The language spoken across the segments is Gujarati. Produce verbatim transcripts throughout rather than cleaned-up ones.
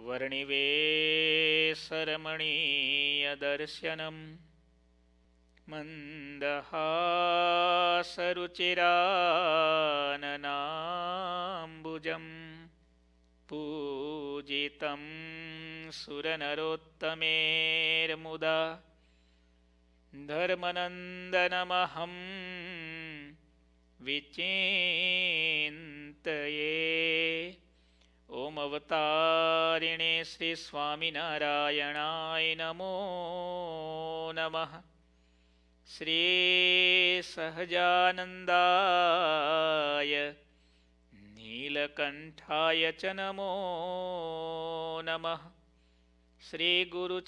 વર્ણિવેશરમણીયદર્શનમ મંદહાસરુચિરાનનાંબુજમ પૂજિતમ સુરનરોત્તમેર્મુદા ધર્મનંદનમહં વિચિંતયે. ઓમ અવતારિણે શ્રી સ્વામિનારાયણાય નમો નમઃ. શ્રી સહજાનંદાય નીલકંઠાય ચ નમો નમઃ. શ્રી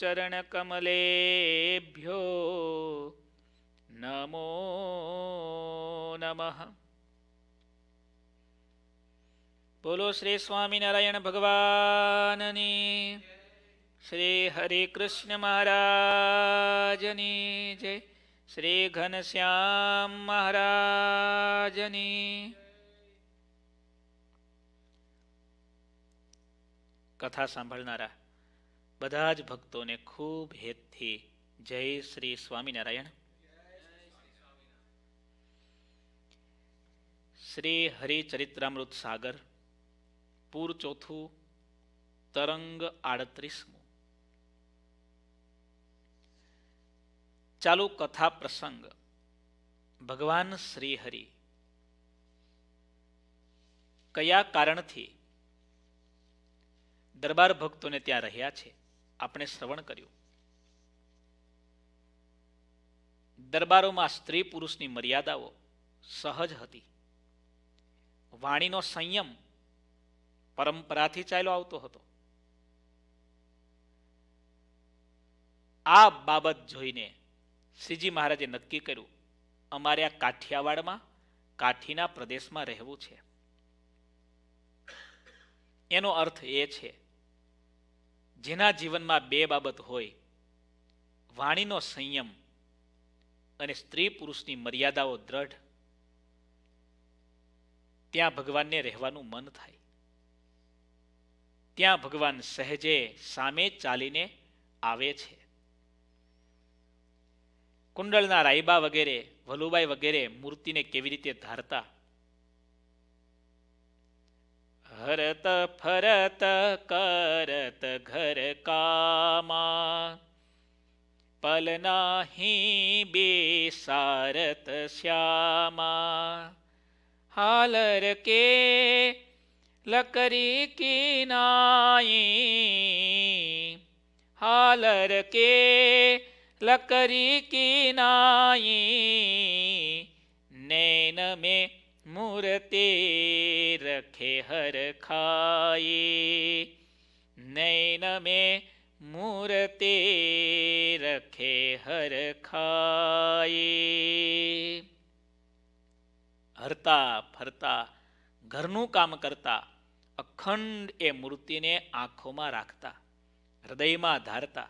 ગુરુચરણકમલેભ્યો નમો નમઃ. બોલો શ્રી સ્વામિનારાયણ ભગવાનની, શ્રી હરે કૃષ્ણ મહારાજની જય, શ્રી ઘનશ્યામ મહારાજની. કથા સાંભળનારા બધા જ ભક્તોને ખૂબ હેતથી જય શ્રી સ્વામિનારાયણ. શ્રી હરિચરિત્રામૃત સાગર પૂર ચોથું, તરંગ આડત્રીસમું. ચાલુ કથા પ્રસંગ. ભગવાન શ્રી હરિ કયા કારણથી દરબાર ભક્તોને ત્યાં રહ્યા છે આપણે શ્રવણ કર્યું. દરબારોમાં સ્ત્રી પુરુષની મર્યાદાઓ સહજ હતી. વાણીનો સંયમ પરંપરાથી ચાલ્યો આવતો હતો. આ બાબત જોઈને શ્રીજી મહારાજે નક્કી કર્યું, અમારે આ કાઠિયાવાડમાં કાઠીના પ્રદેશમાં રહેવું છે. એનો અર્થ એ છે, જેના જીવનમાં બે બાબત હોય, વાણીનો સંયમ અને સ્ત્રી પુરુષની મર્યાદાઓ દ્રઢ, ત્યાં ભગવાનને રહેવાનું મન થાય. ત્યાં ભગવાન સહેજે સામે ચાલીને આવે છે. કુંડળના રાયબા વગેરે, વલુબાઈ વગેરે મૂર્તિને કેવી રીતે ધારતા. હરત ફરત કરત ઘર કામા, પલનાહી બેસારત શ્યામા. હાલર કે લકરી કિનાઈ, હાલર કે લકરી કિનાઈ. નૈન में મૂર્તિ રખે હર ખાઈ, નૈન में મૂર્તિ રખે હર ખાઈ. હરતા ફરતા ઘરનું કામ કરતા અખંડ એ મૂર્તિને આંખોમાં રાખતા, હૃદયમાં ધારતા.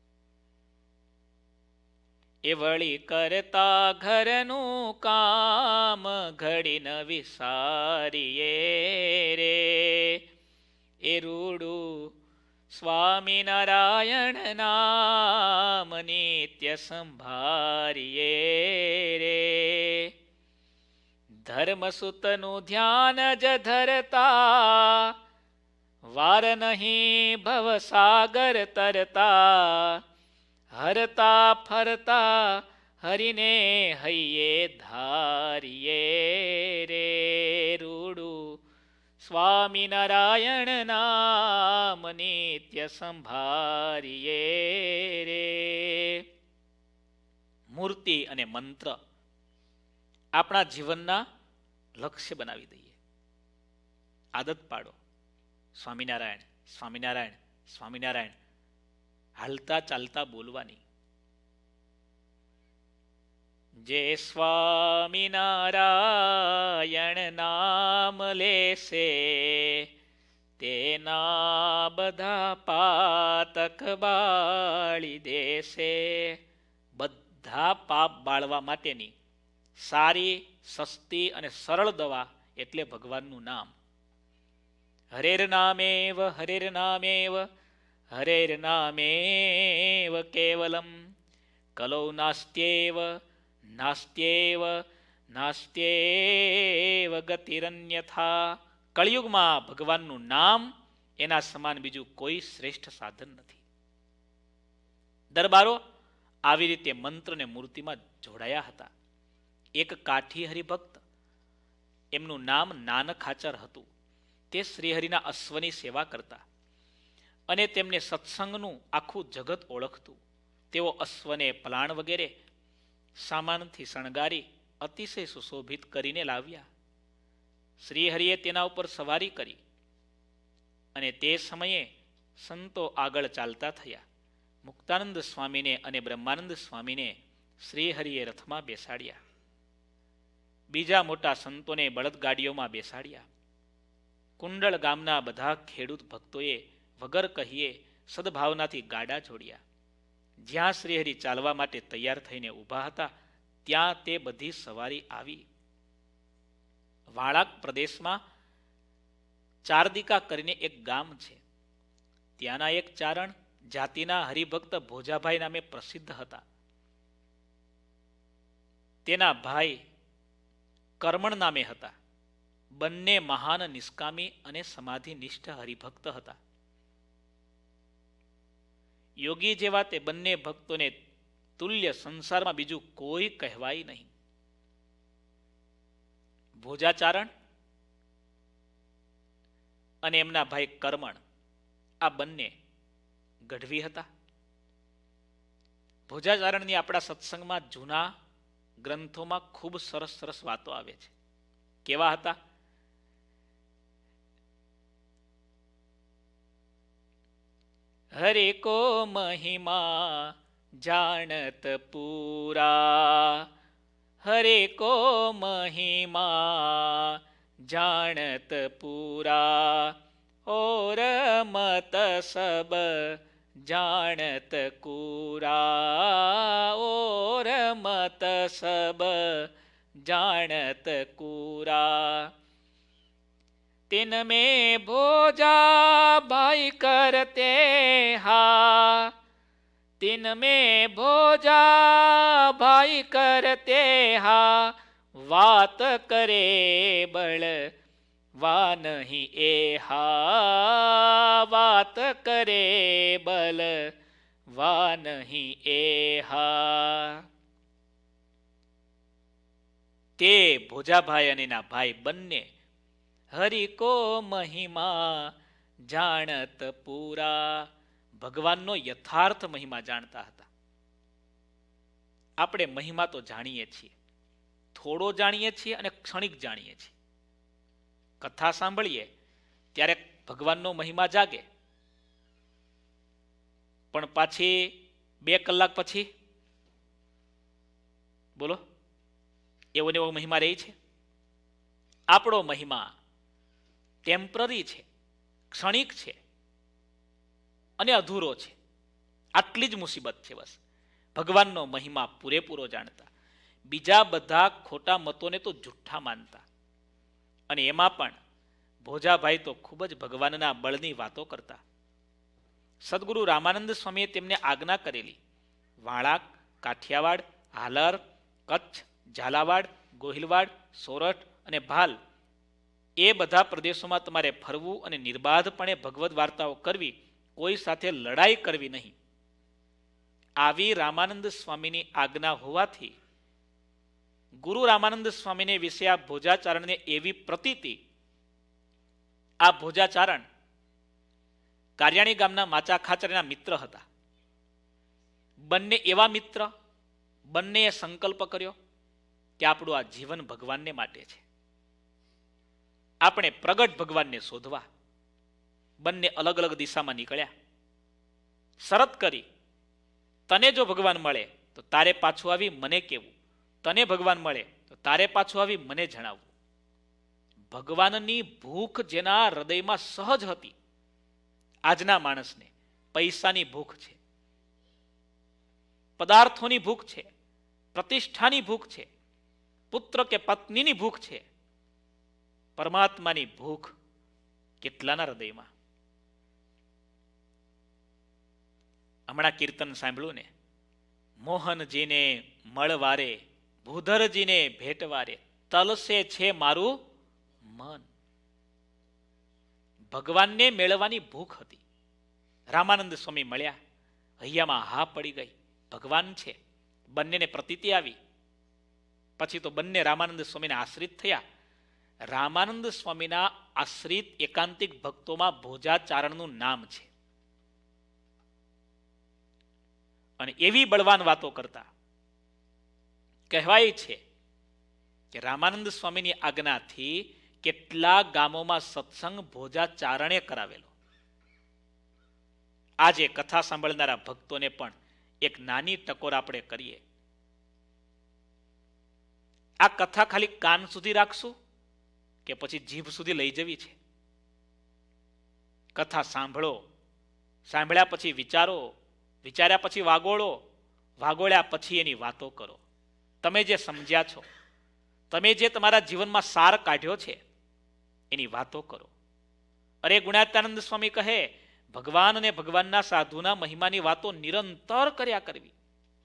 એ વળી કરતા ઘરનું કામ ઘડી ન વિસારીએ રે. એ રૂડું સ્વામિનારાયણ નામ નિત્ય સંભારીએ રે. ધર્મસુતનું ધ્યાન જ ધરતા, વાર નહીં ભવસાગર તરતા. હરતા ફરતા હરિને હૈયે ધારીએ રે. રૂડું સ્વામિનારાયણ નામ નિત્ય સંભારીએ રે. મૂર્તિ અને મંત્ર આપણા જીવનના લક્ષ્ય બનાવી દઈએ. આદત પાડો, સ્વામિનારાયણ સ્વામિનારાયણ સ્વામિનારાયણ હાલતા ચાલતા બોલવાની. જે સ્વામિનારાયણ નામ લેશે, તેના બધા પાતક બાળી દેશે. બધા પાપ બાળવા માટેની સારી, સસ્તી અને સરળ દવા એટલે ભગવાનનું નામ. હરેર્નામેવ હરેર્નામેવ હરેર્નામેવ કેવલમ કલૌ નાસ્ત્યેવ નાસ્ત્યેવ નાસ્ત્યેવ ગતિરન્યથા. કળિયુગમાં ભગવાનનું નામ એના સમાન બીજું કોઈ શ્રેષ્ઠ સાધન નથી. દરબારો આવી રીતે મંત્ર ને મૂર્તિમાં જોડાયા હતા. એક કાઠી હરિભક્ત, એમનું નામ નાનખાચર હતું. તે શ્રીહરિના અશ્વની સેવા કરતા અને તેમને સત્સંગનું આખું જગત ઓળખતું. તેઓ અશ્વને પલાણ વગેરે સામાનથી શણગારી અતિશય સુશોભિત કરીને લાવ્યા. શ્રીહરિએ તેના ઉપર સવારી કરી અને તે સમયે સંતો આગળ ચાલતા થયા. મુક્તાનંદ સ્વામીને અને બ્રહ્માનંદ સ્વામીને શ્રીહરિએ રથમાં બેસાડ્યા. બીજા મોટા સંતોને બળદગાડીઓમાં બેસાડ્યા. કુંડળ ગામના બધા ખેડૂત ભક્તોએ વગર કહીએ સદભાવનાથી ગાડા જોડ્યા. જ્યાં શ્રીહરિ ચાલવા માટે તૈયાર થઈને ઊભા હતા ત્યાં તે બધી સવારી આવી. વાળાક પ્રદેશમાં ચારદીકા કરીને એક ગામ છે. ત્યાંના એક ચારણ જાતિના હરિભક્ત ભોજાભાઈ નામે પ્રસિદ્ધ હતા. તેના ભાઈ કર્મણ નામે હતા. બંને મહાન નિષ્કામી અને સમાધિનિષ્ઠ હરિભક્ત હતા. યોગી જેવા તે બંને ભક્તોને તુલ્ય સંસારમાં બીજું કોઈ કહેવાય નહીં. ભોજાચારણ અને એમના ભાઈ કર્મણ આ બંને ગઢવી હતા. ભોજાચારણની આપણા સત્સંગમાં જૂના ગ્રંથોમાં ખૂબ સરસ સરસ વાતો આવે છે. કેવા હતા? હરે કો મહિમા જાણત પૂરા, હરે કો મહિમા જાણત પૂરા, ઓર મત સબ જાણત કુરા, ઓર મત સબ જાણત કુરા. तिन में भोजा भाई करते हा, तिन में भोजा भाई करते हा, વાત કરે બળ વા નહીં એ હા, વાત કરે બલ વા નહીં એ હા. તે ભોજાભાઈ અને એના ભાઈ બંને હરિ કો મહિમા જાણત પૂરા, ભગવાનનો યથાર્થ મહિમા જાણતા હતા. આપણે મહિમા તો જાણીએ છીએ, થોડો જાણીએ છીએ અને ક્ષણિક જાણીએ છીએ. કથા સાંભળીએ ત્યારે ભગવાનનો મહિમા જાગે, પણ પાછી બે કલાક પછી બોલો એવો ને એવો મહિમા રહે છે. આપણો મહિમા ટેમ્પરરી છે, ક્ષણિક છે અને અધૂરો છે. આટલી જ મુસીબત છે. બસ ભગવાનનો મહિમા પૂરેપૂરો જાણતા, બીજા બધા ખોટા મતોને તો જુઠ્ઠા માનતા. અને એમાં પણ ભોજાભાઈ તો ખૂબ જ ભગવાનના બળની વાતો કરતા. સદગુરુ રામાનંદ સ્વામીએ તેમને આજ્ઞા કરેલી, વાળાક, કાઠિયાવાડ, હાલર, કચ્છ, ઝાલાવાડ, ગોહિલવાડ, સોરઠ અને ભાલ એ બધા પ્રદેશોમાં તમારે ફરવું અને નિર્બાધપણે ભગવદ વાર્તાઓ કરવી, કોઈ સાથે લડાઈ કરવી નહીં. આવી રામાનંદ સ્વામીની આજ્ઞા હોવાથી ગુરુ રામાનંદ સ્વામીને વિશે આ ભોજાચારણને એવી પ્રતીતિ. આ ભોજાચારણ કારિયાણી ગામના માચા ખાચરના મિત્ર હતા. બંને એવા મિત્ર, બંનેએ સંકલ્પ કર્યો કે આપણું આ જીવન ભગવાનને માટે છે, આપણે પ્રગટ ભગવાનને શોધવા. બંને અલગ અલગ દિશામાં નીકળ્યા. શરત કરી, તને જો ભગવાન મળે તો તારે પાછું આવી મને કહેવું, તને ભગવાન મળે તો તારે પાછું આવી મને જણાવવું. ભગવાનની ભૂખ જેના હૃદયમાં સહજ હતી, આજના માણસને પૈસાની ભૂખ છે, પદાર્થોની ભૂખ છે, પ્રતિષ્ઠાની ભૂખ છે, પુત્ર કે પત્નીની ભૂખ છે. પરમાત્માની ભૂખ કેટલાના હૃદયમાં. હમણાં કીર્તન સાંભળ્યું ને, મોહનજીને મળવારે ભૂધરજીને ભેટવારે તલસે છે મારું મન. ભગવાનને મેળવવાની ભૂખ હતી. રામાનંદ સ્વામી મળ્યા, હૈયામાં હા પડી ગઈ, ભગવાન છે. બંનેને પ્રતીતિ આવી. પછી તો બંને રામાનંદ સ્વામીને આશ્રિત થયા. રામાનંદ સ્વામીના આશ્રિત એકાંતિક ભક્તોમાં ભોજાચારણનું નામ છે. અને એવી બળવાન વાતો કરતા. કહેવાય છે કે રામાનંદ સ્વામીની આજ્ઞાથી કેટલા ગામોમાં સત્સંગ ભોજાચારણે કરાવેલો. આજે કથા સાંભળનારા ભક્તોને પણ એક નાની ટકોર આપણે કરીએ. આ કથા ખાલી કાન સુધી રાખશું કે પછી જીભ સુધી લઈ જવી છે? કથા સાંભળો, સાંભળ્યા પછી વિચારો, વિચાર્યા પછી વાગોળો, વાગોળ્યા પછી એની વાતો કરો. તમે જે સમજ્યા છો, તમે જે તમારા જીવનમાં સાર કાઢ્યો છે, એની વાતો કરો. અરે ગુણાત્યાનંદ સ્વામી કહે, ભગવાન અને ભગવાનના સાધુના મહિમાની વાતો નિરંતર કર્યા કરવી.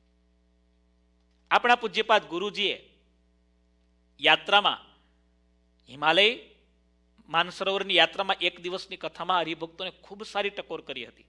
આપણા પૂજ્યપાદ ગુરુજીએ યાત્રામાં, હિમાલય માનસરોવરની યાત્રામાં એક દિવસની કથામાં હરિભક્તોને ખૂબ સારી ટકોર કરી હતી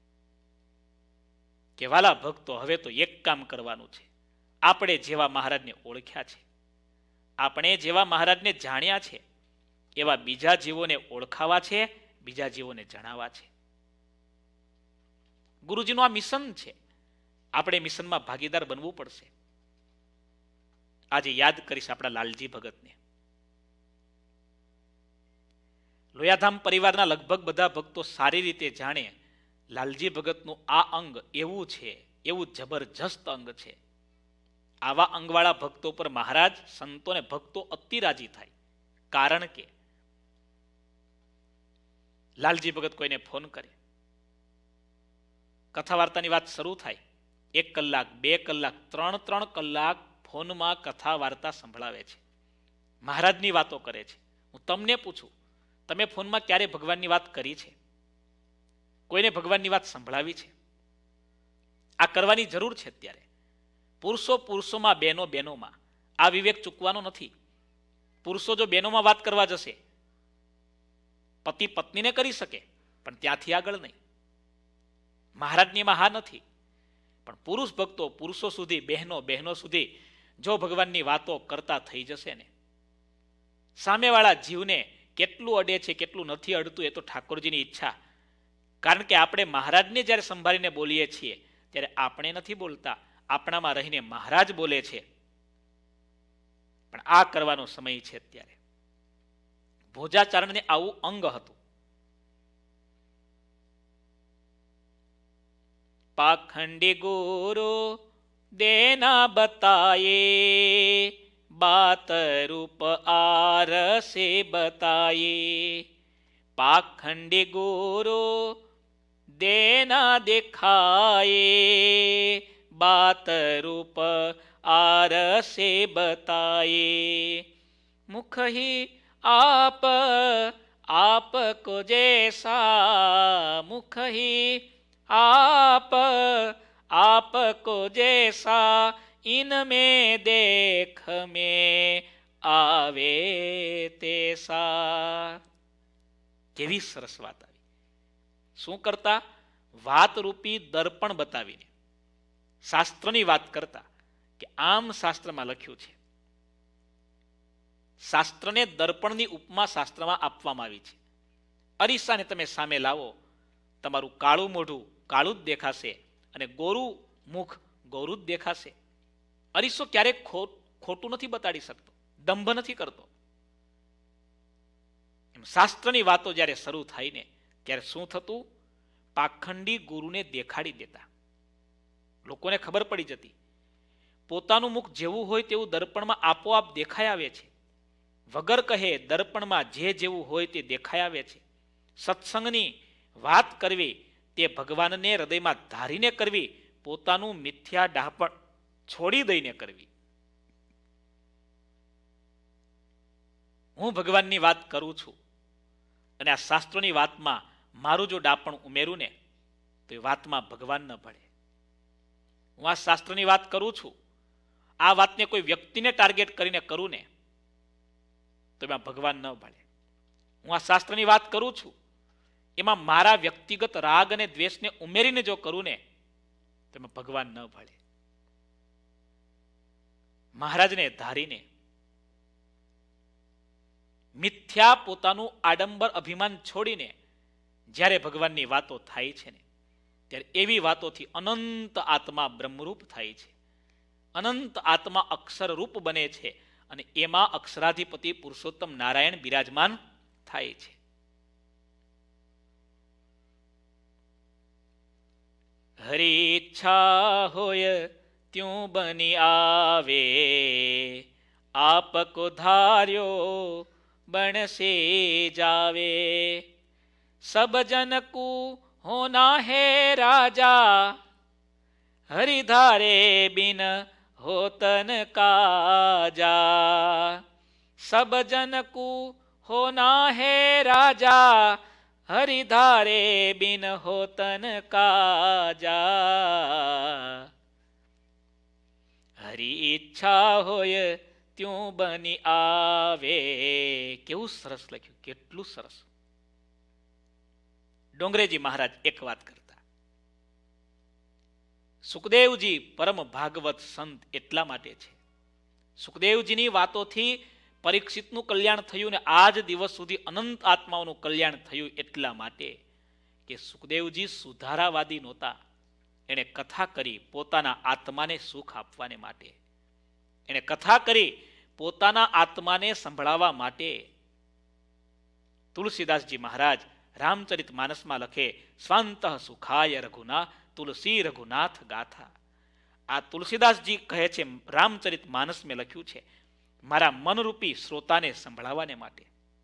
કે વાલા ભક્તો, હવે તો એક કામ કરવાનું છે. આપણે જેવા મહારાજને ઓળખ્યા છે, આપણે જેવા મહારાજને જાણ્યા છે, એવા બીજા જીવોને ઓળખાવા છે, બીજા જીવોને જણાવવા છે. ગુરુજીનું આ મિશન છે. આપણે મિશનમાં ભાગીદાર બનવું પડશે. આજે યાદ કરીશ આપણા લાલજી ભગતને. લોયાધામ પરિવારના લગભગ બધા ભક્તો સારી રીતે જાણે, લાલજી ભગતનું આ અંગ એવું છે, એવું જબરજસ્ત અંગ છે. આવા અંગવાળા ભક્તો પર મહારાજ, સંતો ને ભક્તો અતિ રાજી થાય. કારણ કે લાલજી ભગત કોઈને ફોન કરે, કથા વાર્તાની વાત શરૂ થાય, એક કલાક, બે કલાક, ત્રણ ત્રણ કલાક ફોનમાં કથા વાર્તા સંભળાવે છે, મહારાજની વાતો કરે છે. હું તમને પૂછું, તમે ફોનમાં ક્યારે ભગવાનની વાત કરી છે? કોઈને ભગવાનની વાત સંભળાવી છે? આ કરવાની જરૂર છે. અત્યારે પુરુષો પુરુષોમાં, બહેનો બહેનોમાં આ વિવેક ચૂકવાનો નથી. પુરુષો જો બહેનોમાં વાત કરવા જશે, પતિ પત્નીને કરી શકે, પણ ત્યાંથી આગળ નહીં. મહારાજની એમાં હા નથી. પણ પુરુષ ભક્તો પુરુષો સુધી, બહેનો બહેનો સુધી જો ભગવાનની વાતો કરતા થઈ જશે ને, સામેવાળા જીવને કેટલું અડે છે, કેટલું નથી અડતું, એ તો ઠાકોરજીની ઈચ્છા. કારણ કે આપણે મહારાજને જ્યારે સંભાળીને બોલીએ છીએ, ત્યારે આપણે નથી બોલતા, આપણામાં રહીને મહારાજ બોલે છે. પણ આ કરવાનો સમય છે અત્યારે. ભોજાચારણને આવું અંગ હતું. પાખંડી ગુરુ દેના બતાયે, बात रूप आरसे बताए. पाखंडी गुरु देना दिखाए, बात रूप आरसे बताए. मुख ही आप आप को जैसा, मुख ही आप आप को जैसा, इनमें देख में આવે તેસા. કેવી સરસ વાત આવી. શું કરતા? વાતરૂપી દર્પણ બતાવીને શાસ્ત્રની વાત કરતા કે આમ શાસ્ત્રમાં લખ્યું છે. શાસ્ત્રને દર્પણની ઉપમા શાસ્ત્રમાં આપવામાં આવી છે. અરીસાને તમે સામે લાવો, તમારું કાળું મોઢું કાળું જ દેખાશે અને ગોરું મુખ ગોરું જ દેખાશે. અરીસો ક્યારેક ખોટું નથી બતાડી શકતો, દંભ નથી કરતો. એમ શાસ્ત્રની વાતો જ્યારે શરૂ થાય ને, ત્યારે શું થતું? પાખંડી ગુરુને દેખાડી દેતા. લોકોને ખબર પડી જતી, પોતાનું મુખ જેવું હોય તેવું દર્પણમાં આપોઆપ દેખાઈ આવે છે. વગર કહે દર્પણમાં જે જેવું હોય તે દેખાઈ આવે છે. સત્સંગની વાત કરવી તે ભગવાનને હૃદયમાં ધારીને કરવી, પોતાનું મિથ્યા ડાહપણ છોડી દઈને કરવી. હું ભગવાનની વાત કરું છું, અને આ શાસ્ત્રોની વાતમાં મારું જો ડાપણ ઉમેરું ને તો એ વાતમાં ભગવાન ન ભળે. હું આ શાસ્ત્રની વાત કરું છું, આ વાતને કોઈ વ્યક્તિને ટાર્ગેટ કરીને કરું ને તો એમાં ભગવાન ન ભળે. હું આ શાસ્ત્રની વાત કરું છું, એમાં મારા વ્યક્તિગત રાગ અને દ્વેષને ઉમેરીને જો કરું ને તો એમાં ભગવાન ન ભળે. મહારાજને ધારીને મિથ્યા પોતાનું આડંબર અભિમાન છોડીને જ્યારે ભગવાનની વાતો થાય છે ને ત્યારે એવી વાતોથી અનંત આત્મા બ્રહ્મરૂપ થાય છે, અનંત આત્મા અક્ષરરૂપ બને છે અને એમાં અક્ષરાધિપતિ પુરુષોત્તમ નારાયણ બિરાજમાન થાય છે. હરી ઈચ્છા હોય ત્યું બની આવે, આપ કો ધાર્યો બણસે જાવે. સબ જન કુ હોના હે રાજા, હરિધારે બિન હોતન કાજા. સબ જન કુ હોના હે રાજા, હરિધારે બિન હોતન કાજા. હરી ઈચ્છા હોય ત્યું બની આવે. કેવું સરસ લખ્યું, કેટલું સરસ. ડોંગરેજી મહારાજ એક વાત કરતા, સુખદેવજી પરમ ભાગવત સંત એટલા માટે છે. સુખદેવજીની વાતોથી પરીક્ષિતનું કલ્યાણ થયું ને આજ દિવસ સુધી અનંત આત્માઓનું કલ્યાણ થયું એટલા માટે કે સુખદેવજી સુધારાવાદી નહોતા. એણે કથા કરી પોતાના આત્માને સુખ આપવાને માટે, એણે કથા કરી પોતાના આત્માને સંભળાવવા માટે. તુલસીદાસજી મહારાજ રામચરિત માનસમાં લખે, સ્વાંત સુખાય રઘુના તુલસી રઘુનાથ ગાથા. આ તુલસીદાસજી કહે છે, રામચરિત માનસ મેં લખ્યું છે મારા મનરૂપી શ્રોતાને સંભળાવવાને માટે.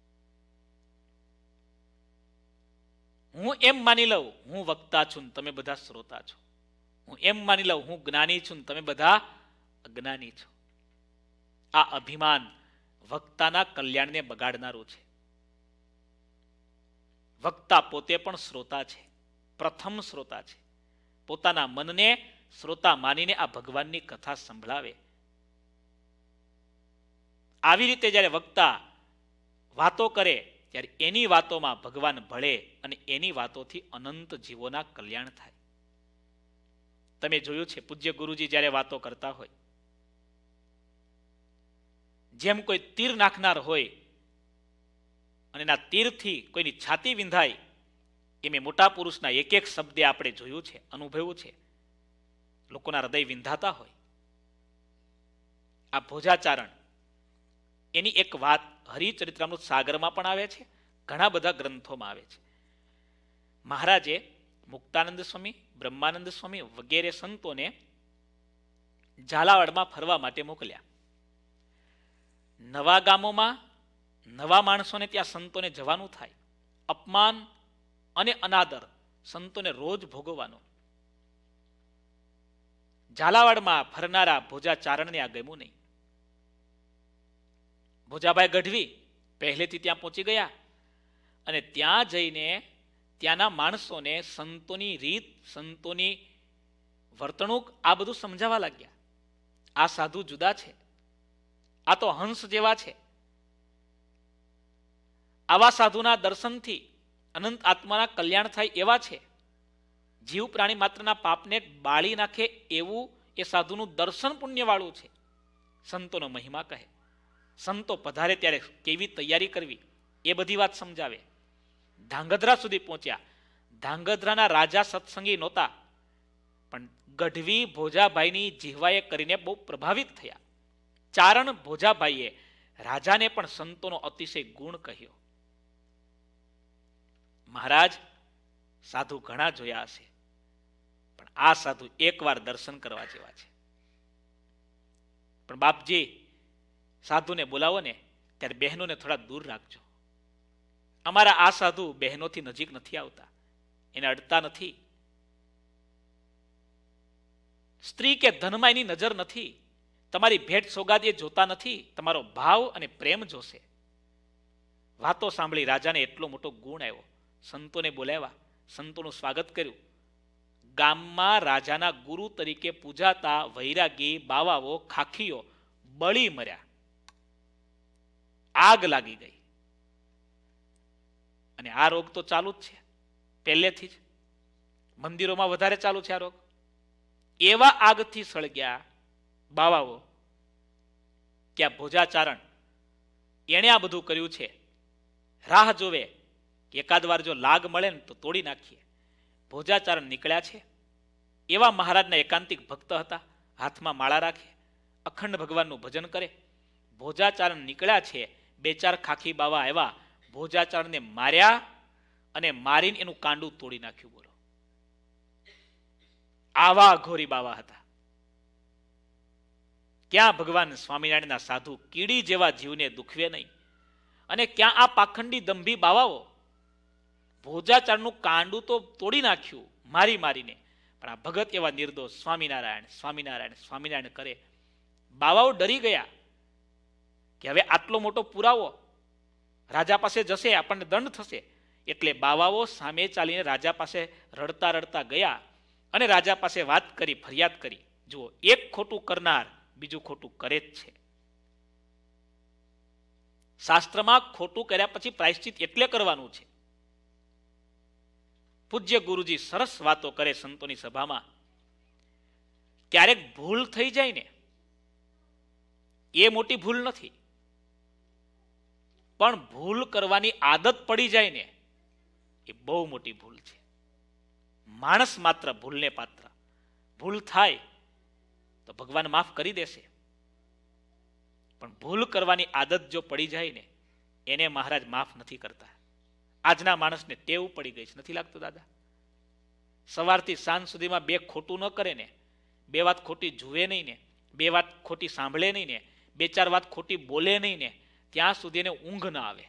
હું એમ માની લઉં હું વક્તા છું, તમે બધા શ્રોતા છો. હું એમ માની લઉં હું જ્ઞાની છું, તમે બધા અજ્ઞાની છો. આ અભિમાન વક્તાના કલ્યાણને બગાડનારું છે. વક્તા પોતે પણ શ્રોતા છે, પ્રથમ શ્રોતા છે. પોતાના મનને શ્રોતા માનીને આ ભગવાનની કથા સંભળાવે. આવી રીતે જ્યારે વક્તા વાતો કરે ત્યારે એની વાતોમાં ભગવાન ભળે અને એની વાતોથી અનંત જીવોના કલ્યાણ થાય. તમે જોયું છે પૂજ્ય ગુરુજી જ્યારે વાતો કરતા હોય, જેમ કોઈ તીર નાખનાર હોય અને એના તીરથી કોઈની છાતી વિંધાય, એમ મોટા પુરુષના એક એક શબ્દે આપણે જોયું છે, અનુભવ્યું છે. લોકોના હૃદય વિંધાતા હોય. આ ભોજાચારણ એની એક વાત હરિચરિત્રામૃત સાગરમાં પણ આવે છે, ઘણા બધા ગ્રંથોમાં આવે છે. મહારાજે મુક્તાનંદ સ્વામી, બ્રહ્માનંદ સ્વામી વગેરે સંતોને ઝાલાવાડમાં ફરવા માટે મોકલ્યા. નવા ગામોમાં નવા માણસોને ત્યાં સંતોને જવાનું થાય. અપમાન અને અનાદર સંતોને રોજ ભોગવવાનો. ઝાલાવાડમાં ફરનારા ભોજાચારણને આ ગમ્યું નહીં. ભોજાભાઈ ગઢવી પહેલેથી ત્યાં પહોંચી ગયા અને ત્યાં જઈને ત્યાંના માણસોને સંતોની રીત, સંતોની વર્તણૂક આ બધું સમજાવવા લાગ્યા. આ સાધુ જુદા છે, આ તો હંસ જેવા છે. આવા સાધુના દર્શનથી અનંત આત્માના કલ્યાણ થાય એવા છે. જીવ પ્રાણી માત્રના પાપને બાળી નાખે એવું એ સાધુનું દર્શન પુણ્યવાળું છે. સંતોનો મહિમા કહે, સંતો પધારે ત્યારે કેવી તૈયારી કરવી એ બધી વાત સમજાવે. ધાંગધ્રા સુધી પહોંચ્યા. ધાંગધ્રાના રાજા સત્સંગી નહોતા, પણ ગઢવી ભોજાભાઈની જીહવાએ કરીને બહુ પ્રભાવિત થયા. ચારણ ભોજાભાઈએ રાજાને પણ સંતોનો અતિશય ગુણ કહ્યો. મહારાજ સાધુ ઘણા જોયા હશે, પણ આ સાધુ એકવાર દર્શન કરવા જેવા છે. પણ બાપજી સાધુને બોલાવો ને ત્યારે બહેનોને થોડા દૂર રાખજો. અમારા આ સાધુ બહેનોથી નજીક નથી આવતા, એને અડતા નથી. સ્ત્રી કે ધનમાં એની નજર નથી. તમારી ભેટ સોગાદ એ જોતા નથી, તમારો ભાવ અને પ્રેમ જોશે. વાતો સાંભળી રાજાને એટલો મોટો ગુણ આવ્યો. સંતોને બોલાવ્યા, સંતોનું સ્વાગત કર્યું. ગામમાં રાજાના ગુરુ તરીકે પૂજાતા વૈરાગી બાવાઓ ખાખીઓ બળી મર્યા. આગ લાગી ગઈ. અને આ રોગ તો ચાલુ જ છે પહેલેથી જ, મંદિરોમાં વધારે ચાલુ છે આ રોગ. એવા આગથી સળગ્યા બાવાઓ કે આ ભોજાચારણ એણે આ બધું કર્યું છે. રાહ જોવે કે એકાદ વાર જો લાગ મળે ને તો તોડી નાખીએ. ભોજાચારણ નીકળ્યા છે. એવા મહારાજના એકાંતિક ભક્ત હતા, હાથમાં માળા રાખે, અખંડ ભગવાનનું ભજન કરે. ભોજાચારણ નીકળ્યા છે. બે ચાર ખાખી બાવા આવ્યા, ભોજાચારણને માર્યા અને મારીને એનું કાંડું તોડી નાખ્યું. બોલો, આવા ઘોરી બાવા હતા. ક્યાં ભગવાન સ્વામિનારાયણના સાધુ કીડી જેવા જીવને દુખવે નહીં, અને ક્યાં આ પાખંડી દંભી બાવાઓ ભોજાચારણનું કાંડું તો તોડી નાખ્યું મારી મારીને, પણ આ ભગત એવા નિર્દોષ સ્વામિનારાયણ સ્વામિનારાયણ સ્વામિનારાયણ કરે. બાવાઓ ડરી ગયા કે હવે આટલો મોટો પુરાવો રાજા પાસે જશે, આપણને દંડ થશે. એટલે બાવાઓ સામે ચાલીને રાજા પાસે રડતા રડતા ગયા અને રાજા પાસે વાત કરી, ફરિયાદ કરી. જુઓ, એક ખોટું કરનાર બીજું ખોટું કરે જ છે. શાસ્ત્રમાં ખોટું કર્યા પછી પ્રાયશ્ચિત એટલે કરવાનું છે. પૂજ્ય ગુરુજી સરસ વાતો કરે સંતોની સભામાં. ક્યારેક ભૂલ થઈ જાય ને એ મોટી ભૂલ નથી, પણ ભૂલ કરવાની આદત પડી જાય ને એ બહુ મોટી ભૂલ છે. માણસ માત્ર ભૂલને પાત્ર. ભૂલ થાય તો ભગવાન માફ કરી દેશે, પણ ભૂલ કરવાની આદત જો પડી જાય ને એને મહારાજ માફ નથી કરતા. આજના માણસને ટેવ પડી ગઈ છે, નથી લાગતું દાદા? સવારથી સાંજ સુધીમાં બે ખોટું ન કરે ને, બે વાત ખોટી જુએ નહીં ને, બે વાત ખોટી સાંભળે નહીં ને, બે ચાર વાત ખોટી બોલે નહીં ને, ત્યાં સુધી એને ઊંઘ ના આવે.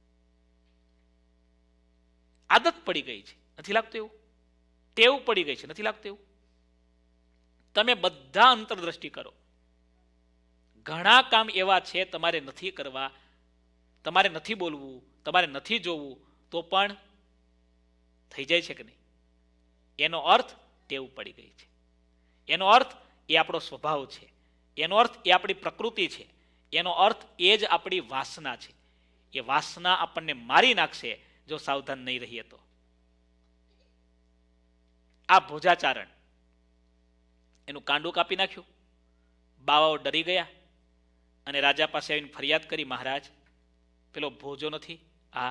આદત પડી ગઈ છે, નથી લાગતું એવું? ટેવ પડી ગઈ છે, નથી લાગતું એવું? તમે બધા અંતરદ્રષ્ટિ કરો, ઘણા કામ એવા છે તમારે નથી કરવા, તમારે નથી બોલવું, તમારે નથી જોવું, તો પણ થઈ જાય છે કે નહીં? એનો અર્થ ટેવ પડી ગઈ છે. એનો અર્થ એ આપણો સ્વભાવ છે. એનો અર્થ એ આપણી પ્રકૃતિ છે. એનો અર્થ એ જ આપણી વાસના છે. એ વાસના આપણને મારી નાખશે જો સાવધાન નહીં રહીએ તો. આ ભોજાચારણ એનું કાંડું કાપી નાખ્યું. બાવાઓ ડરી ગયા અને રાજા પાસે આવીને ફરિયાદ કરી, મહારાજ પેલો ભોજો નથી, આ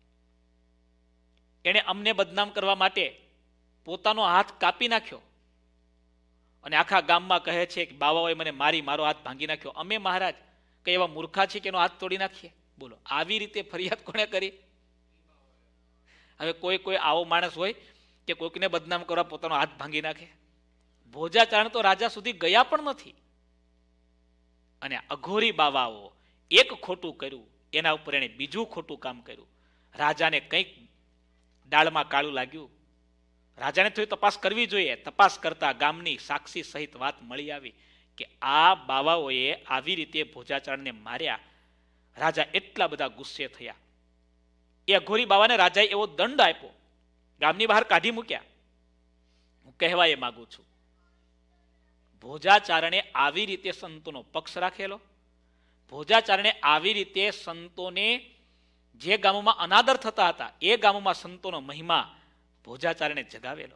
એણે અમને બદનામ કરવા માટે પોતાનો હાથ કાપી નાખ્યો અને આખા ગામમાં કહે છે કે બાવાઓએ મને મારી, મારો હાથ ભાંગી નાખ્યો. અમે મહારાજ કઈ એવા મૂર્ખા છે કે એનો હાથ તોડી નાખીએ? બોલો, આવી રીતે ફરિયાદ કોણે કરી? હવે કોઈ કોઈ આવો માણસ હોય કે કોઈકને બદનામ કરવા પોતાનો હાથ ભાંગી નાખે? ભોજાચારણ તો રાજા સુધી ગયા પણ નથી. અને અઘોરી બાવાઓ એક ખોટું કર્યું, એના ઉપર એને બીજું ખોટું કામ કર્યું. રાજાને કંઈક ડાળમાં કાળું લાગ્યું. રાજાને થોડી તપાસ કરવી જોઈએ. તપાસ કરતા ગામની સાક્ષી સહિત વાત મળી આવી કે આ બાવાઓએ આવી રીતે ભોજાચારણને માર્યા. રાજા એટલા બધા ગુસ્સે થયા. એ અઘોરી બાવાને રાજાએ એવો દંડ આપ્યો, ગામની બહાર કાઢી મૂક્યા. હું કહેવા એ માગું છું, ભોજાચારણે આવી રીતે સંતોનો પક્ષ રાખેલો. ભોજાચારણે આવી રીતે સંતોને જે ગામોમાં અનાદર થતા હતા એ ગામોમાં સંતોનો મહિમા ભોજાચારણે જગાવેલો.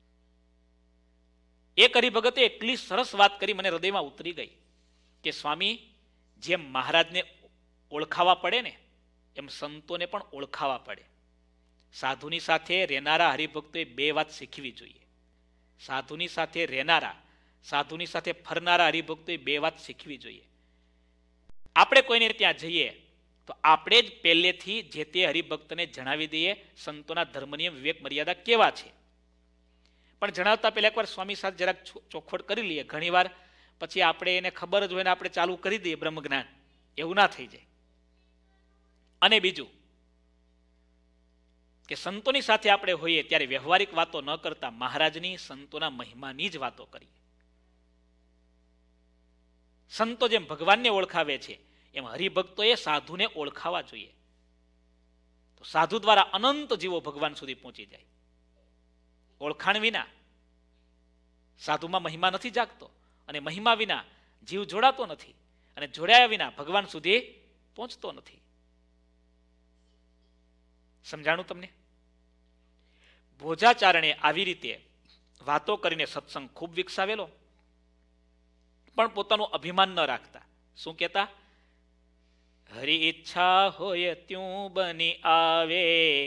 એક હરિભગતે એટલી સરસ વાત કરી, મને હૃદયમાં ઉતરી ગઈ કે સ્વામી, જેમ મહારાજને ઓળખાવા પડે ને એમ સંતોને પણ ઓળખાવા પડે. સાધુની સાથે રહેનારા હરિભક્તોએ બે વાત શીખવી જોઈએ. સાધુની સાથે રહેનારા, સાધુની સાથે ફરનારા હરિભક્તોએ બે વાત શીખવી જોઈએ. આપણે કોઈને ત્યાં જઈએ તો આપણે જ પહેલેથી જે તે હરિભક્તને જણાવી દઈએ સંતોના ધર્મ નિયમ વિવેક મર્યાદા કેવા છે. પણ જણાવતા પહેલા એકવાર સ્વામી સાથે જરાક ચોખવટ કરી લઈએ. ઘણીવાર પછી આપણે એને ખબર જ હોય ને આપણે ચાલુ કરી દઈએ બ્રહ્મ જ્ઞાન, એવું ના થઈ જાય. અને બીજું કે સંતોની સાથે આપણે હોઈએ ત્યારે વ્યવહારિક વાતો ન કરતા મહારાજની, સંતોના મહિમાની જ વાતો કરીએ. સંતો જેમ ભગવાનને ઓળખાવે છે એમ હરિભક્તોએ સાધુને ઓળખાવા જોઈએ. તો સાધુ દ્વારા અનંત જીવો ભગવાન સુધી પહોંચી જાય. ઓળખાણ વિના સાધુમાં મહિમા નથી જાગતો, અને મહિમા વિના જીવ જોડાતો નથી, અને જોડાયા વિના ભગવાન સુધી પહોંચતો નથી. સમજાણું તમને? ભોજાચારણે આવી રીતે વાતો કરીને સત્સંગ ખૂબ વિકસાવેલો, પણ પોતાનું અભિમાન ન રાખતા. શું કહેતા? હરી ઈચ્છા હોય ત્યું બની આવે,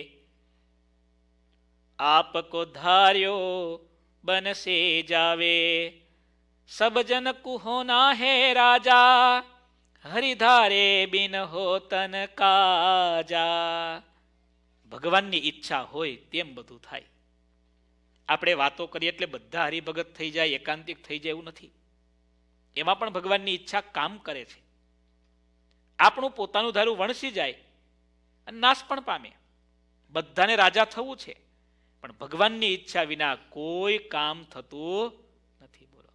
આપ કો ધાર્યો બનસે જાવે, સબ જન કુહોના હે રાજા, હરિધારે બિન હો તન કાજા. ભગવાનની ઈચ્છા હોય તેમ બધું થાય. આપણે વાતો કરીએ એટલે બધા હરિભગત થઈ જાય, એકાંતિક થઈ જાય એવું નથી. એમાં પણ ભગવાનની ઈચ્છા કામ કરે છે. આપણું પોતાનું ધારું વણસી જાય અને નાશ પણ પામે. બધાને રાજા થવું છે, પણ ભગવાનની ઈચ્છા વિના કોઈ કામ થતું નથી. બોલો,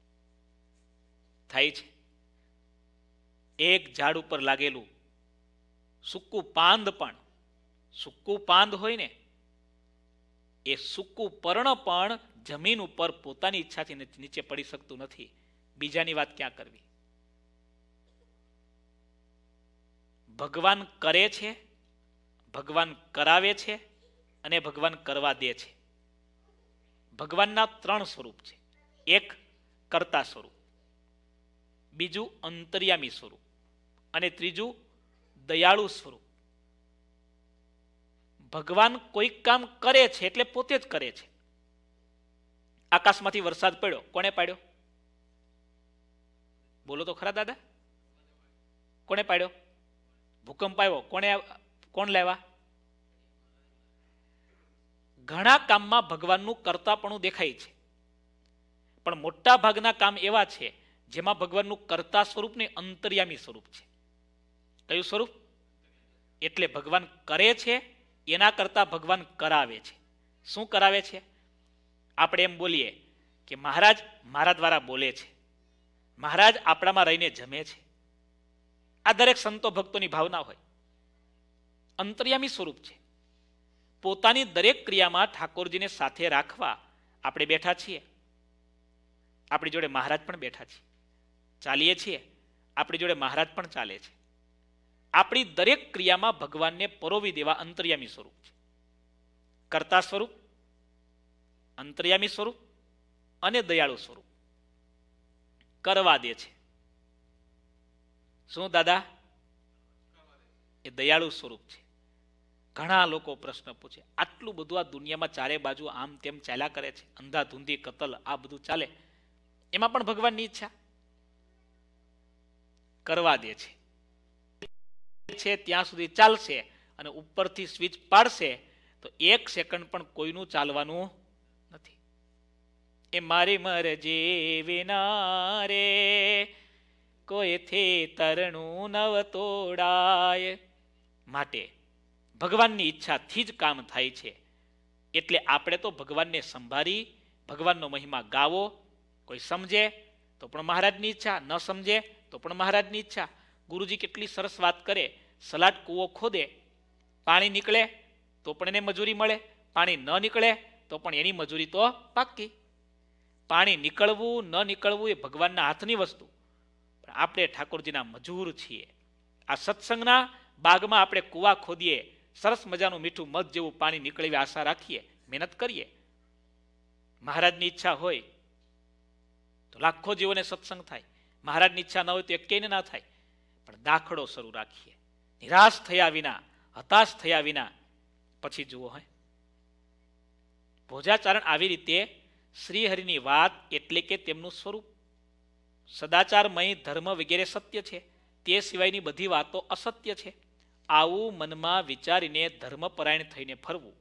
થાય છે? એક ઝાડ ઉપર લાગેલું સૂકું પાંદ પણ, સૂકું પાંદ હોય ને, એ સૂકું પર્ણ પણ જમીન ઉપર પોતાની ઈચ્છાથી નીચે પડી શકતું નથી. બીજાની વાત ક્યાં કરવી? ભગવાન કરે છે, ભગવાન કરાવે છે, અને ભગવાન કરવા દે છે. ભગવાનના ત્રણ સ્વરૂપ છે. એક કર્તા સ્વરૂપ, બીજું અંતર્યામી સ્વરૂપ, અને ત્રીજું દયાળુ સ્વરૂપ. ભગવાન કોઈક કામ કરે છે એટલે પોતે જ કરે છે. આકાશમાંથી વરસાદ પડ્યો, કોણે પાડ્યો? બોલો તો ખરા દાદા, કોણે પાડ્યો? ભૂકંપ આવ્યો, કોણે કોણ લાવ્યા? ઘણા કામમાં ભગવાનનું કર્તાપણું દેખાય છે, પણ મોટા ભાગના કામ એવા છે જેમાં ભગવાનનું કર્તા સ્વરૂપ ને અંતર્યામી સ્વરૂપ છે. કયું સ્વરૂપ? એટલે ભગવાન કરે છે, એના કરતા ભગવાન કરાવે છે. શું કરાવે છે? આપણે એમ બોલીએ કે મહારાજ મારા દ્વારા બોલે છે, મહારાજ આપણામાં રહીને જમે છે. આ દરેક સંતો ભક્તોની ભાવના હોય. અંતર્યામી સ્વરૂપ છે. પોતાની દરેક ક્રિયામાં ઠાકોરજીને સાથે રાખવા આપણે બેઠા છીએ. આપણી જોડે મહારાજ પણ બેઠા છીએ. ચાલીએ છીએ, આપણી જોડે મહારાજ પણ ચાલે છે. આપણી દરેક ક્રિયામાં ભગવાનને પરોવી દેવા અંતર્યામી સ્વરૂપ છે. કર્તા સ્વરૂપ, અંતર્યામી સ્વરૂપ અને દયાળુ સ્વરૂપ. કરવા દે છે. શું દાદા? એ દયાળુ સ્વરૂપ છે. ઘણા લોકો પ્રશ્ન પૂછે, આટલું બધું આ દુનિયામાં ચારે બાજુ આમ તેમ ચાલ્યા કરે છે, અંધાધૂંધી કતલ આ બધું ચાલે, એમાં પણ ભગવાનની ઈચ્છા કરવા દે છે છે ત્યાં સુધી ચાલશે, અને ઉપરથી સ્વિચ પાડશે તો એક સેકન્ડ પણ કોઈનું ચાલવાનું નથી. એ મારી મરજી વિના રે કોઈથી તરણું નવ તોડાય. માટે ભગવાનની ઈચ્છાથી જ કામ થાય છે. એટલે આપણે તો ભગવાનને સંભાળી ભગવાનનો મહિમા ગાવો. કોઈ સમજે તો પણ મહારાજની ઈચ્છા, ન સમજે તો પણ મહારાજની ઈચ્છા. ગુરુજી કેટલી સરસ વાત કરે, સલાટ કૂવો ખોદે, પાણી નીકળે તો પણ એને મજૂરી મળે, પાણી ન નીકળે તો પણ એની મજૂરી તો પાકી. પાણી નીકળવું ન નીકળવું એ ભગવાનના હાથની વસ્તુ, પણ આપણે ઠાકોરજીના મજૂર છીએ. આ સત્સંગના બાગમાં આપણે કૂવા ખોદીએ, સરસ મજાનું મીઠું મધ જેવું પાણી નીકળે એવી આશા રાખીએ, મહેનત કરીએ. મહારાજની ઈચ્છા હોય તો લાખો જીવોને સત્સંગ થાય, મહારાજની ઈચ્છા ન હોય તો એકેયને ના થાય. પણ દાખલો શરૂ રાખીએ, નિરાશ થયા વિના, હતાશ થયા વિના. પછી જુઓ, હોય ભોજાચારણ આવી રીતે શ્રીહરિની વાત એટલે કે તેમનું સ્વરૂપ સદાચારમય, ધર્મ વગેરે સત્ય છે, તે સિવાયની બધી વાતો અસત્ય છે. આવું મનમાં વિચારીને ધર્મપરાયણ થઈને ફરવું.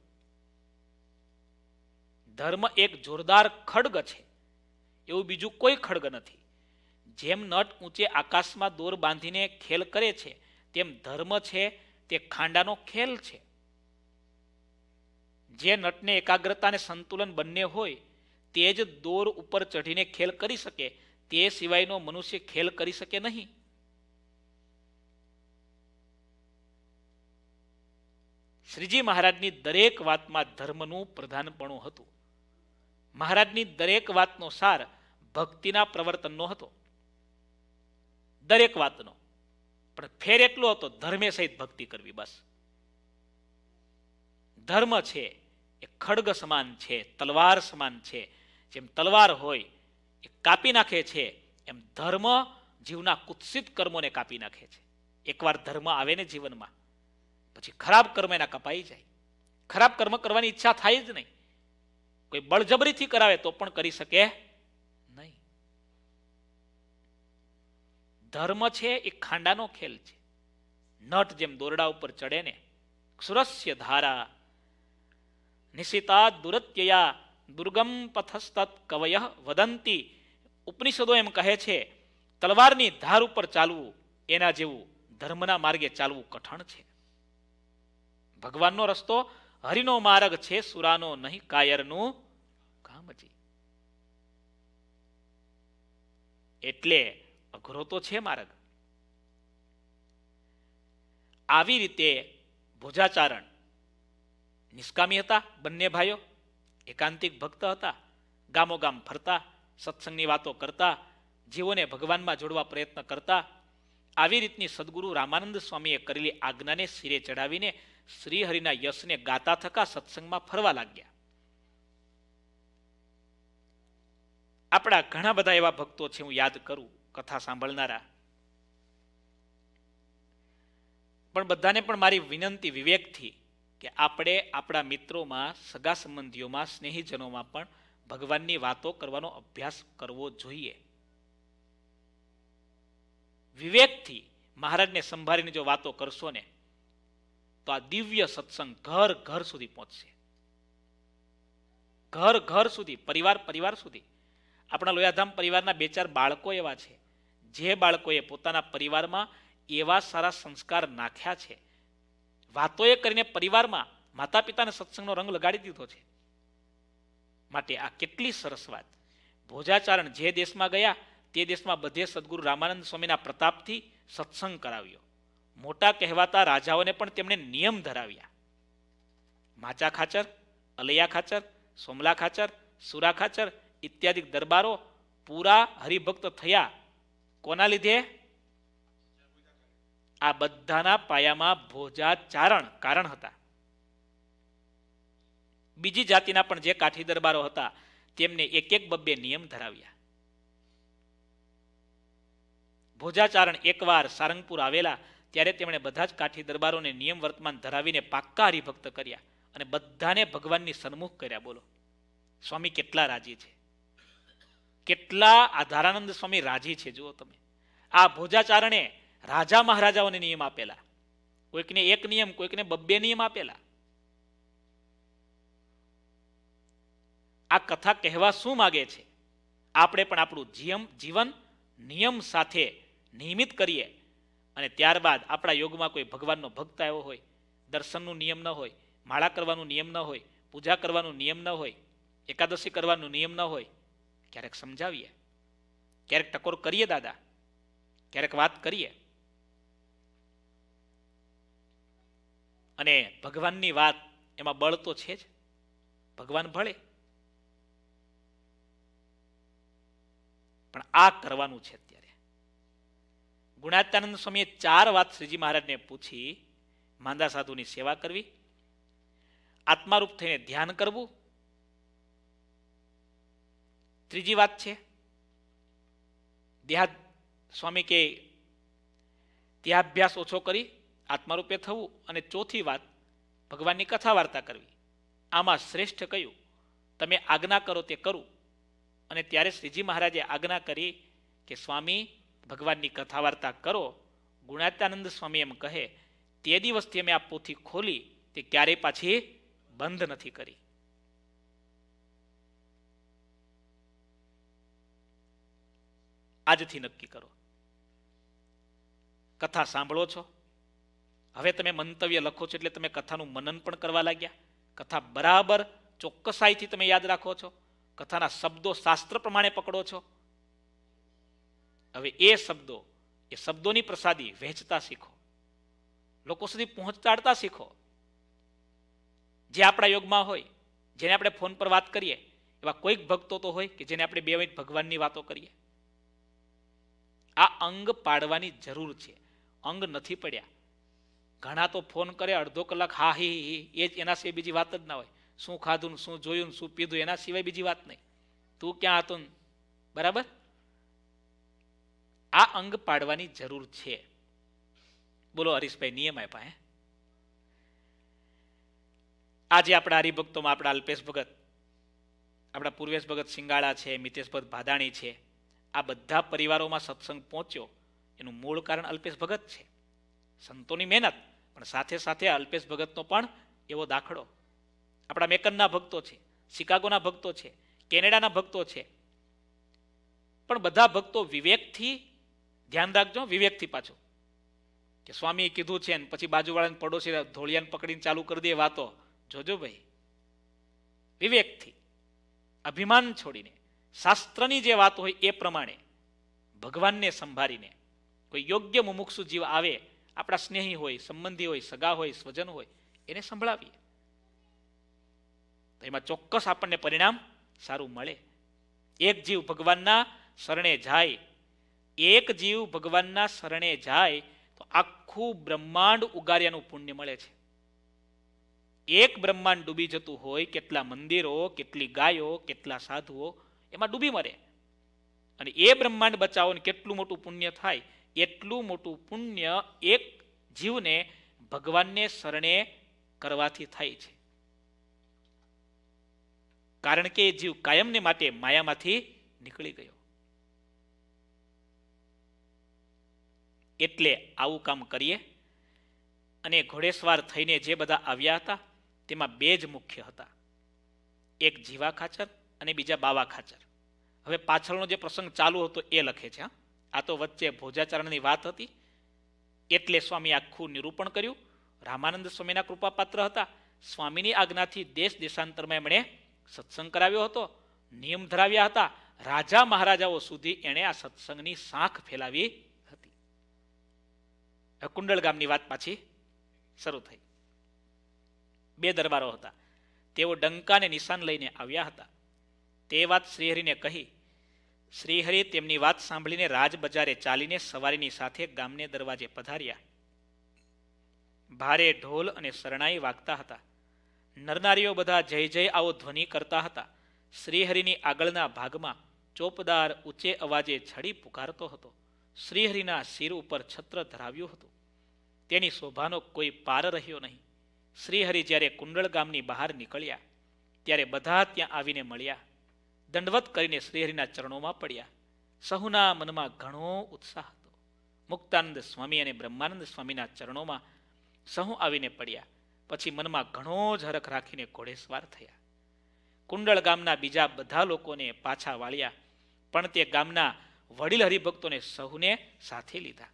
ધર્મ એક જોરદાર ખડગ છે, એવું બીજું કોઈ ખડગ નથી. જેમ નટ ઊંચે આકાશમાં દોર બાંધીને ખેલ કરે છે, તેમ ધર્મ છે તે ખાંડાનો ખેલ છે. જે નટને એકાગ્રતા અને સંતુલન બંને હોય તે જ દોર ઉપર ચઢીને ખેલ કરી શકે, તે સિવાયનો મનુષ્ય ખેલ કરી શકે નહીં. શ્રીજી મહારાજની દરેક વાતમાં ધર્મનું પ્રધાનપણું હતું. મહારાજની દરેક વાતનો સાર ભક્તિના પ્રવર્તનનો હતો. દરેક વાતનો. પણ ફેર એટલો હતો, ધર્મે સહિત ભક્તિ કરવી. બસ. ધર્મ છે એ ખડગ સમાન છે, તલવાર સમાન છે. જેમ તલવાર હોય એ કાપી નાખે છે, એમ ધર્મ જીવના કુત્સિત કર્મોને કાપી નાખે છે. એકવાર ધર્મ આવે ને જીવનમાં, પછી ખરાબ કર્મ એના કપાઈ જાય. ખરાબ કર્મ કરવાની ઈચ્છા થાય જ નહીં. કોઈ બળજબરીથી કરાવે તો પણ કરી શકે નહીં. ધર્મ છે એ ખાંડાનો ખેલ છે. નટ જેમ દોરડા ઉપર ચડે ને, સુરસ્ય ધારા નિશિતા દુરત્યયા દુર્ગમ પથસ્તત કવય વદંતી. ઉપનિષદો એમ કહે છે, તલવારની ધાર ઉપર ચાલવું એના જેવું ધર્મના માર્ગે ચાલવું કઠણ છે. ભગવાનનો રસ્તો હરિનો માર્ગ છે, સુરાનો નહીં કાયરનું કામજી. એટલે અઘરો તો છે માર્ગ. આવી રીતે ભોજાચારણ નિષ્કામી હતા. બંને ભાઈઓ એકાંતિક ભક્ત હતા. ગામો ગામ ફરતા, સત્સંગની વાતો કરતા, જીવોને ભગવાનમાં જોડવા પ્રયત્ન કરતા. આવી રીતની સદગુરુ રામાનંદ સ્વામીએ કરેલી આજ્ઞાને શિરે ચડાવીને શ્રીહરિના યશને ગાતા થકા સત્સંગમાં ફરવા લાગ્યા. આપણા ઘણા બધા એવા ભક્તો છે, હું યાદ કરું, કથા સાંભળનારા. પણ બધાને પણ મારી વિનંતી વિવેકથી કે આપણે આપણા મિત્રોમાં, સગા સંબંધીઓમાં, સ્નેહીજનોમાં પણ ભગવાનની વાતો કરવાનો અભ્યાસ કરવો જોઈએ. વિવેકથી મહારાજને સંભાળીને જો વાતો કરશો ને તો આ દિવ્ય સત્સંગ ઘર ઘર સુધી પહોંચશે. ઘર ઘર સુધી, પરિવાર પરિવાર સુધી. આપણા લોયાધામ પરિવારના બે ચાર બાળકો એવા છે, જે બાળકોએ પોતાના પરિવારમાં એવા સારા સંસ્કાર નાખ્યા છે, વાતોએ કરીને પરિવારમાં માતા પિતાને સત્સંગનો રંગ લગાડી દીધો છે. માટે આ કેટલી સરસ વાત. ભોજાચારણ જે દેશમાં ગયા તે દેશમાં બધે સદગુરુ રામાનંદ સ્વામીના પ્રતાપથી સત્સંગ કરાવ્યો. મોટા કહેવાતા રાજાઓને પણ તેમણે નિયમ ધરાવ્યા. માચા ખાચર, અલૈયા ખાચર, સોમલા ખાચર, સુરા ખાચર ઇત્યાદિ દરબારો પૂરા હરિભક્ત થયા. કોના લીધે? આ બધાના પાયામાં ભોજાચારણ કારણ હતા. બીજી જાતિના પણ જે કાઠી દરબારો હતા તેમને એક એક બબ્બે નિયમ ધરાવ્યા. ભોજાચારણ એકવાર સારંગપુર આવેલા ત્યારે તેમણે બધા જ કાઠી દરબારોને નિયમ વર્તમાન ધરાવીને પાક્કા હરિભક્ત કર્યા અને બધાને ભગવાનની સન્મુખ કર્યા. બોલો, સ્વામી કેટલા રાજી છે, કેટલા આધારાનંદ સ્વામી રાજી છે. જુઓ તમે, આ ભોજાચારણે રાજા મહારાજાઓને નિયમ આપેલા, કોઈકને એક નિયમ, કોઈકને બબ્બે નિયમ આપેલા. આ કથા કહેવા શું માગે છે? આપણે પણ આપણું જીવન નિયમ સાથે નિયમિત કરીએ અને ત્યારબાદ આપણા યોગમાં કોઈ ભગવાનનો ભક્ત આવ્યો હોય, દર્શનનું નિયમ ન હોય, માળા કરવાનું નિયમ ન હોય, પૂજા કરવાનું નિયમ ન હોય, એકાદશી કરવાનું નિયમ ન હોય, ક્યારેક સમજાવીએ, ક્યારેક ટકોર કરીએ દાદા, ક્યારેક વાત કરીએ. અને ભગવાનની વાત એમાં બળ તો છે જ, ભગવાન ભળે. પણ આ કરવાનું છે. અત્યારે ગુણાત્યાનંદ સ્વામીએ ચાર વાત શ્રીજી મહારાજને પૂછી. માંદા સાધુની સેવા કરવી, આત્મારૂપ થઈને ધ્યાન કરવું. ત્રીજી વાત છે દેહા સ્વામી કે દેહાભ્યાસ ઓછો કરી આત્મારૂપે થવું. અને ચોથી વાત ભગવાનની કથા વાર્તા કરવી. આમાં શ્રેષ્ઠ કયું? તમે આજ્ઞા કરો તે કરું. અને ત્યારે શ્રીજી મહારાજે આજ્ઞા કરી કે સ્વામી ભગવાનની કથા વાર્તા કરો. ગુણાત્યાનંદ સ્વામી એમ કહે, તે દિવસથી અમે આ પોથી ખોલી તે ક્યારેય પાછી બંધ નથી કરી. આજથી નક્કી કરો. કથા સાંભળો છો, હવે તમે મંતવ્ય લખો છો એટલે તમે કથાનું મનન પણ કરવા લાગ્યા. કથા બરાબર ચોક્કસાઈથી તમે યાદ રાખો છો. કથાના શબ્દો શાસ્ત્ર પ્રમાણે પકડો છો. હવે એ શબ્દો, એ શબ્દોની પ્રસાદી વહેંચતા શીખો, લોકો સુધી પહોંચાડતા શીખો. જે આપણા યોગમાં હોય, જેને આપણે ફોન પર વાત કરીએ, એવા કોઈક ભક્તો તો હોય કે જેને આપણે બે મિનિટ ભગવાનની વાતો કરીએ. આ અંગ પાડવાની જરૂર છે. અંગ નથી પડ્યા. ઘણા તો ફોન કરે અડધો કલાક હા હી હી, એ જ એના સિવાય બીજી વાત જ ના હોય. શું ખાધું ને શું જોયું ને શું પીધું એના સિવાય બીજી વાત નહીં. તું ક્યાં હતો ને, બરાબર? આ અંગ પાડવાની જરૂર છે. બોલો હરીશભાઈ, નિયમ આપ્યા. હે આજે આપણા હરિભક્તોમાં આપણા અલ્પેશ ભગત, આપણા પૂર્વેશ ભગત સિંગાળા છે, મિતેશ ભગત ભાદાણી છે, આ બધા પરિવારોમાં સત્સંગ પહોંચ્યો એનું મૂળ કારણ અલ્પેશ ભગત છે. સંતોની મહેનત, પણ સાથે સાથે અલ્પેશ ભગતનો પણ એવો દાખલો. આપણા મેકનના ભક્તો છે, શિકાગોના ભક્તો છે, કેનેડાના ભક્તો છે, પણ બધા ભક્તો વિવેકથી, ધ્યાન રાખજો વિવેકથી, પાછું કે સ્વામીએ કીધું છે ને પછી બાજુવાળાને પડોશી ધોળિયાને પકડીને ચાલુ કરી દે વાતો. જોજો ભાઈ, વિવેકથી, અભિમાન છોડીને, શાસ્ત્રની જે વાત હોય એ પ્રમાણે, ભગવાનને સંભાળીને, કોઈ યોગ્ય મુમુક્ષુ જીવ આવે, આપણા સ્નેહી હોય, સંબંધી હોય, સગા હોય, સ્વજન હોય, એને સંભળાવીએ તો એમાં ચોક્કસ આપણને પરિણામ સારું મળે. એક જીવ ભગવાનના શરણે જાય, એક જીવ ભગવાનના શરણે જાય તો આખું બ્રહ્માંડ ઉગાર્યાનું પુણ્ય મળે છે. એક બ્રહ્માંડ ડૂબી જતું હોય, કેટલા મંદિરો, કેટલી ગાયો, કેટલા સાધુઓ એમાં ડૂબી મરે, અને એ બ્રહ્માંડ બચાવો ને કેટલું મોટું પુણ્ય થાય. એટલું મોટું પુણ્ય એક જીવને ભગવાનને શરણે કરવાથી થાય છે. કારણ કે એ જીવ કાયમને માટે માયામાંથી નીકળી ગયો. એટલે આવું કામ કરીએ. અને ઘોડેસવાર થઈને જે બધા આવ્યા હતા તેમાં બે જ મુખ્ય હતા, એક જીવા ખાચર અને બીજા બાવા ખાચર. હવે પાછળનો જે પ્રસંગ ચાલુ હતો એ લખે છે. આ તો વચ્ચે ભોજાચરણની વાત હતી એટલે સ્વામી આખું નિરૂપણ કર્યું. રામાનંદ સ્વામીના કૃપાપાત્ર હતા. સ્વામીની આજ્ઞાથી દેશ દેશાંતરમાં એમણે સત્સંગ કરાવ્યો હતો, નિયમ ધરાવ્યા હતા. રાજા મહારાજાઓ સુધી એણે આ સત્સંગની સાંખ ફેલાવી હતી. કુંડળ ગામની વાત પાછી શરૂ થઈ. બે દરબારો હતા, તેઓ ડંકાને નિશાન લઈને આવ્યા હતા. તે વાત શ્રીહરિને કહી. શ્રીહરિ તેમની વાત સાંભળીને રાજબજારે ચાલીને સવારીની સાથે ગામને દરવાજે પધાર્યા. ભારે ઢોલ અને શરણાઈ વાગતા હતા. નરનારીઓ બધા જય જય આવો ધ્વનિ કરતા હતા. શ્રીહરિની આગળના ભાગમાં ચોપદાર ઊંચે અવાજે છડી પુકારતો હતો. શ્રીહરિના શિર ઉપર છત્ર ધરાવ્યું હતું. તેની શોભાનો કોઈ પાર રહ્યો નહીં. શ્રીહરિ જ્યારે કુંડળ ગામની બહાર નીકળ્યા ત્યારે બધા ત્યાં આવીને મળ્યા. દંડવત કરીને શ્રીહરિના ચરણોમાં પડ્યા. સહુના મનમાં ઘણો ઉત્સાહ હતો. મુક્તાનંદ સ્વામી અને બ્રહ્માનંદ સ્વામીના ચરણોમાં સહુ આવીને પડ્યા. પછી મનમાં ઘણો જ હરખ રાખીને ઘોડેસવાર થયા. કુંડળ ગામના બીજા બધા લોકોને પાછા વાળ્યા, પણ તે ગામના વડીલ હરિભક્તોને સહુને સાથે લીધા.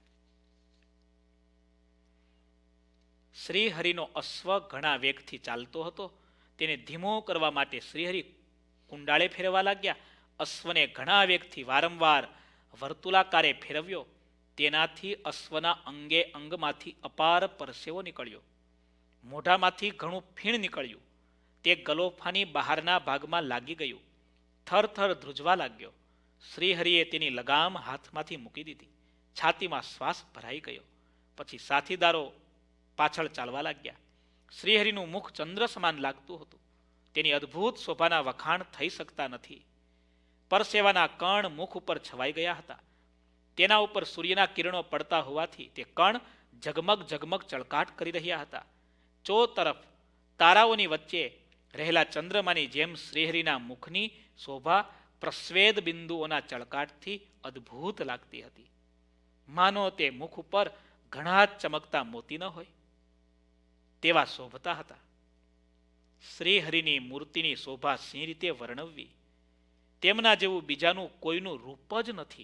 શ્રીહરિનો અશ્વ ઘણા વેગથી ચાલતો હતો. તેને ધીમો કરવા માટે શ્રીહરિ કુંડાળે ફેરવા લાગ્યા. અશ્વને ઘણા વેગથી વારંવાર વર્તુલાકારે ફેરવ્યો. તેનાથી અશ્વના અંગે અંગમાંથી અપાર પરસેવો નીકળ્યો. મોઢામાંથી ઘણું ફીણ નીકળ્યું. તે ગલોફાની બહારના ભાગમાં લાગી ગયું. થરથર ધ્રુજવા લાગ્યો. શ્રીહરિએ તેની લગામ હાથમાંથી મૂકી દીધી. છાતીમાં શ્વાસ ભરાઈ ગયો. પછી સાથીદારો પાછળ ચાલવા લાગ્યા. શ્રીહરિનું મુખ ચંદ્ર સમાન લાગતું હતું. તેની અદ્ભુત શોભાના વખાણ થઈ શકતા નથી. પરસેવાના કણ મુખ ઉપર છવાઈ ગયા હતા. તેના ઉપર સૂર્યના કિરણો પડતા હોવાથી તે કણ ઝગમગ ઝગમગ ચળકાટ કરી રહ્યા હતા. ચો તરફ તારાઓની વચ્ચે રહેલા ચંદ્રમાની જેમ શ્રીહરિના મુખની શોભા પ્રસ્વેદ બિંદુઓના ચળકાટથી અદ્ભુત લાગતી હતી. માનો તે મુખ ઉપર ઘણા ચમકતા મોતી ન હોય તેવા શોભતા હતા. શ્રીહરિની મૂર્તિની શોભા સી રીતે વર્ણવવી? તેમના જેવું બીજાનું કોઈનું રૂપ જ નથી.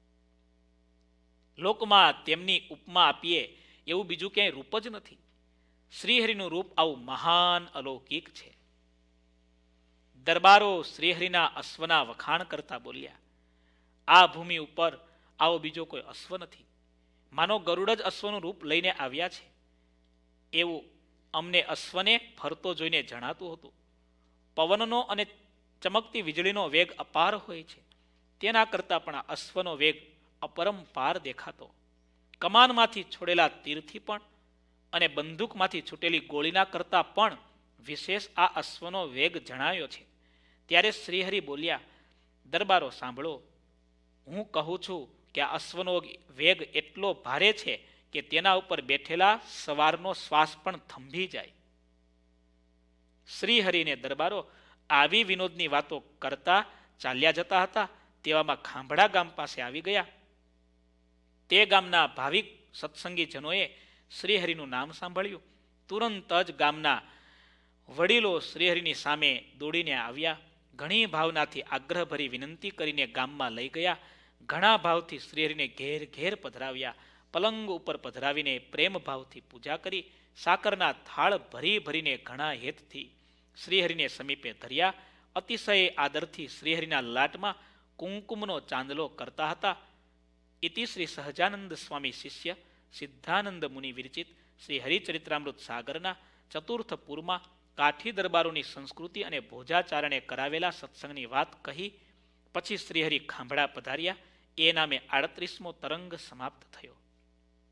લોકમાં તેમની ઉપમા આપીએ એવું બીજું ક્યાંય રૂપ જ નથી. શ્રીહરિનું રૂપ આવું મહાન અલૌકિક છે. દરબારો શ્રીહરિના અશ્વના વખાણ કરતા બોલ્યા, આ ભૂમિ ઉપર આવો બીજો કોઈ અશ્વ નથી. માનો ગરુડ જ અશ્વનું રૂપ લઈને આવ્યા છે એવું અમને અશ્વને ફરતો જોઈને જણાતું હતું. પવનનો અને ચમકતી વીજળીનો વેગ અપાર હોય છે, તેના કરતાં પણ આ અશ્વનો વેગ અપરંપાર દેખાતો. કમાનમાંથી છોડેલા તીરથી પણ અને બંદૂકમાંથી છૂટેલી ગોળીના કરતાં પણ વિશેષ આ અશ્વનો વેગ જણાયો છે. ત્યારે શ્રીહરિ બોલ્યા, દરબારો સાંભળો, હું કહું છું કે આ અશ્વનો વેગ એટલો ભારે છે કે તેના ઉપર બેઠેલા સવારનો શ્વાસ પણ થંભી જાય. શ્રીહરિને દરબારો આવી વિનોદની વાતો કરતા ચાલ્યા જતા હતા. તેવામાં ખાંભડા ગામ પાસે આવી ગયા. તે ગામના ભાવિક સત્સંગીજનોએ શ્રીહરિનું નામ સાંભળ્યું. તુરંત જ ગામના વડીલો શ્રીહરિની સામે દોડીને આવ્યા. ઘણી ભાવનાથી આગ્રહભરી વિનંતી કરીને ગામમાં લઈ ગયા. ઘણા ભાવથી શ્રીહરિને ઘેર ઘેર પધરાવ્યા. પલંગ ઉપર પધરાવીને પ્રેમ ભાવથી પૂજા કરી સાકરના થાળ ભરી ભરીને ઘણા હેતથી શ્રીહરિને સમીપે ધર્યા. અતિશય આદરથી શ્રીહરિના લાટમાં કુંકુમનો ચાંદલો કરતા હતા. ઇતિ શ્રી સહજાનંદ સ્વામી શિષ્ય સિદ્ધાનંદ મુનિ વિરચિત શ્રી હરિચરિત્રામૃત સાગરના ચતુર્થ પૂરમાં કાઠી દરબારોની સંસ્કૃતિ અને ભોજાચારણે કરાવેલા સત્સંગની વાત કહી પછી શ્રીહરિ ખાંભડા પધાર્યા. એ નામે આડત્રીસમો તરંગ સમાપ્ત થયો.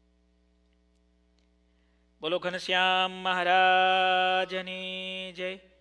બોલો ઘનશ્યામ મહારાજની જય.